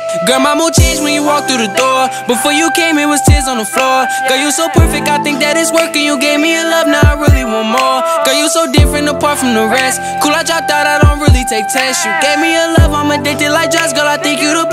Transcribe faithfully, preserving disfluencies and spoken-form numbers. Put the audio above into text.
Girl, my mood changed when you walked through the door. Before you came, it was tears on the floor. Girl, you so perfect, I think that it's working. You gave me a love, now I really want more. Girl, you so different apart from the rest. Cool, I dropped out, I don't really take tests. You gave me a love, I'm addicted like Josh. Girl, I think you the